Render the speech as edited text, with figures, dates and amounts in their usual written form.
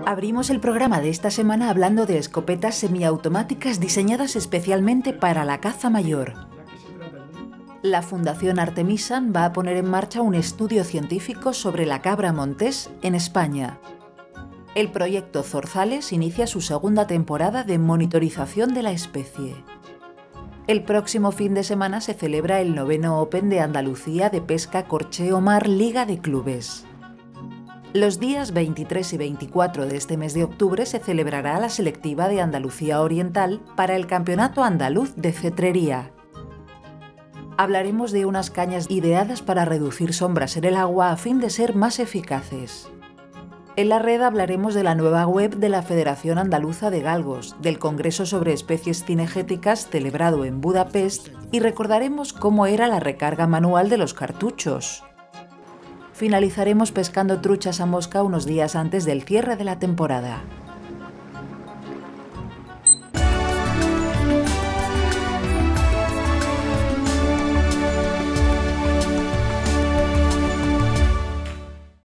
Abrimos el programa de esta semana hablando de escopetas semiautomáticas diseñadas especialmente para la caza mayor. La Fundación Artemisan va a poner en marcha un estudio científico sobre la cabra montés en España. El proyecto Zorzales inicia su segunda temporada de monitorización de la especie. El próximo fin de semana se celebra el 9º Open de Andalucía de Pesca Corcheo Mar Liga de Clubes. Los días 23 y 24 de este mes de octubre se celebrará la selectiva de Andalucía Oriental para el Campeonato Andaluz de Cetrería. Hablaremos de unas cañas ideadas para reducir sombras en el agua a fin de ser más eficaces. En la red hablaremos de la nueva web de la Federación Andaluza de Galgos, del Congreso sobre Especies Cinegéticas celebrado en Budapest y recordaremos cómo era la recarga manual de los cartuchos. Finalizaremos pescando truchas a mosca unos días antes del cierre de la temporada.